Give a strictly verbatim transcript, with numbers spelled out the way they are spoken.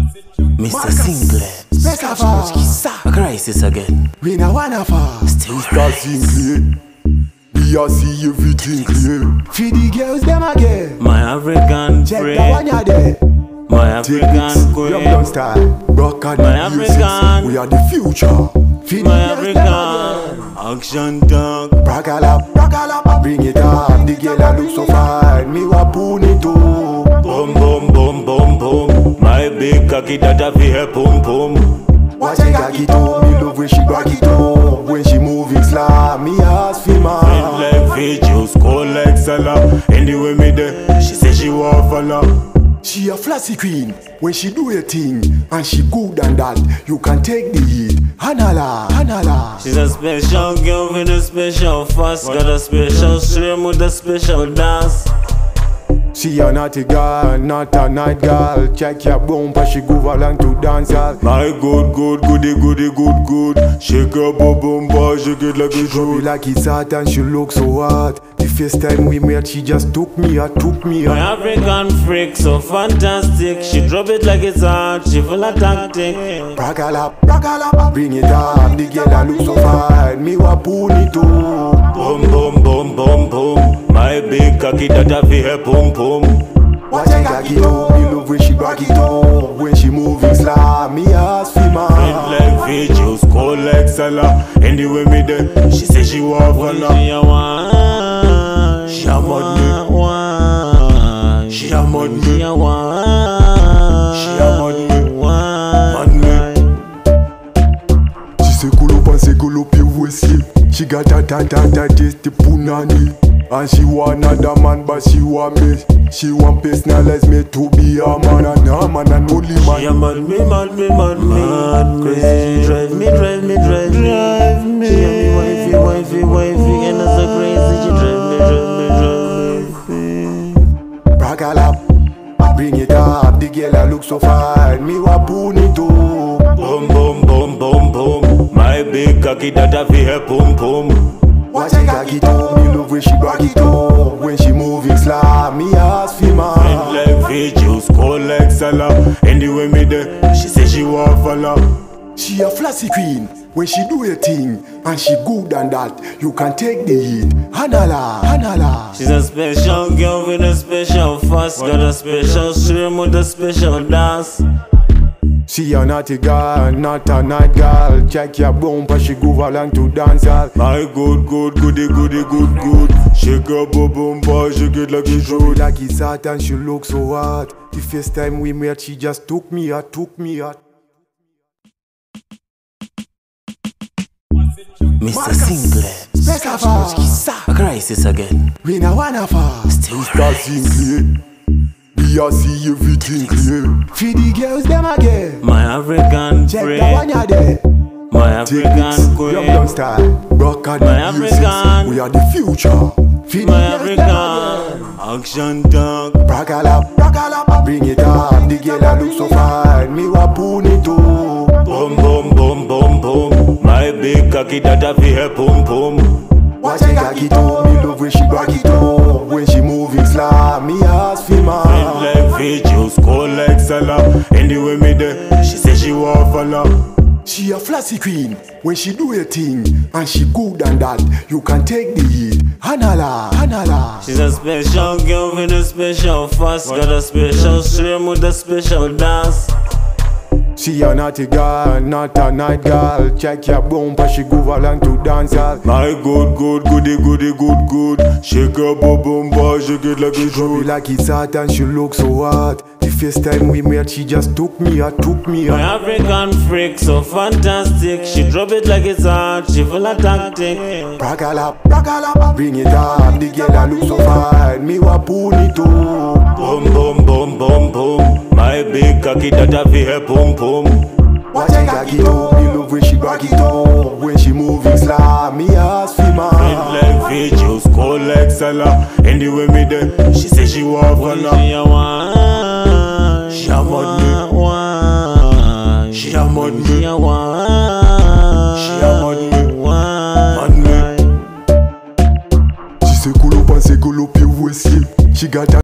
Mister Singlet, a crisis again. We na wanna fall. Still Mister Singlet, we a see everything clear. For the girls them again. my African Check friend, that one ya there. my Take African this, queen, young down style. Rock and My music. African. We are the future. For the my girls them again. African action dog. Bragalap, bragalap, bring it up. The girl a look so fine. Me wa put it up. Boom boom boom boom boom. My big cocky that a fi help boom boom. Watch her cock it up. Me love when she back it up. When she moving slow, me ask for Red man. like Fiji, cold like Salah. Anyway me there, she say she want follow. She a flashy queen when she do a thing, and she good and that you can take the heat. Hanala, hanala. She's a special girl with a special fuss. Got a special stream with a special dance. She a naughty girl, not a night girl. Check your bumper, she go along to dance hall. My good, good, goody, goody, good, good. Shake her boom boom bar, shake it like it's She true. like it's hot and she look so hot. The first time we met, she just took me out, took me My out. African freak, so fantastic. She drop it like it's hot, she full of tactic. Bragalap, bragalap, bring it up. The girl a look so fine, me wa pull it up. Boom, boom, boom, boom, boom. My big cocky that a fi help boom boom. Watch her cock it up, me love when she back it up. When she moving slow, me ask for Red man. like Fiji, cold like Salah. Anyway me there, she say she want follow. She a want, She a mad me. want. She a mad me. She a want, She a mad me. want. Mad me. She say cool up and say cool up your waist. She got a ta ta ta taste the punani. And she want another man but she want me. She want personalize me to be a man and a man and only She a man. mad me, mad me, mad me, mad crazy. She drive me, drive me, drive me, drive me. She a me wifey, wifey, wifey, and that's so crazy. She drive me, drive me, drive me. Bragalap, bring it up. The girl a look so fine, me wa put it up. Boom, boom, boom, boom, boom. My big cocky that a fi help boom boom. Watch her cock it up, me love when she back it up. When she moving slow, me ask for Red man. like Fiji, cold like Salah. Anyway me there, she say she want follow. She a flashy queen when she do a thing, and she good and that you can take the heat. Hanala, hanala. She's a special girl with a special fuss. Got a special stream with a special dance. She a naughty girl, not a night girl. Check your bumper, she go along to dance hall. My good, good, goody, goody, good, good. Shake her boom boom bar, shake it like it's She true. like it's hot and she look so hot. The first time we met, she just took me out, took me out. Mister Singlet, a crisis again. We na wanna fall. Still Mister Singlet, we a see everything clear. For the girls them again. my African Check that one friend, ya there. my Take African this, young down queen, style. Rock and My music. African. We are the future. For the my girls them again. African action dog. Bragalap, bragalap, bring it up. The girl a look so fine, me wa put it up. Boom, boom, boom, boom, boom. My big cocky that a fi help boom boom. Watch her cock it up, me love when she back it up. When she moving slow, me ask for Red man. like Fiji, cold like Salah. Anyway me there, she say she want follow. She a flashy queen when she do a thing, and she good and that you can take the heat. Hanala, hanala. She's a special girl with a special fuss. Got a special stream with a special dance. She a naughty girl, not a night girl. Check your bumper, she go along to dance hall. My good, good, goody, goody, good, good. Shake her boom boom bar, shake it like it's She true. like it's hot and she look so hot. The first time we met, she just took me out, took me My out. African freak, so fantastic. She drop it like it's hot, she full of tactic. Bragalap, bragalap, bring it up. The girl a look so fine, me wa pull it up. Boom, boom, boom, boom, boom. My big cocky that a fi help boom boom. Watch her cock it up, me love when she back it up. When she moving slow, me ask for Red man. like Fiji, cold like Salah. Anyway me there, she say she want follow. She a want, She a mad me. want. She a mad me. She a want, She a mad me. want. Mad me. She say cool up and say cool up your waist. She got a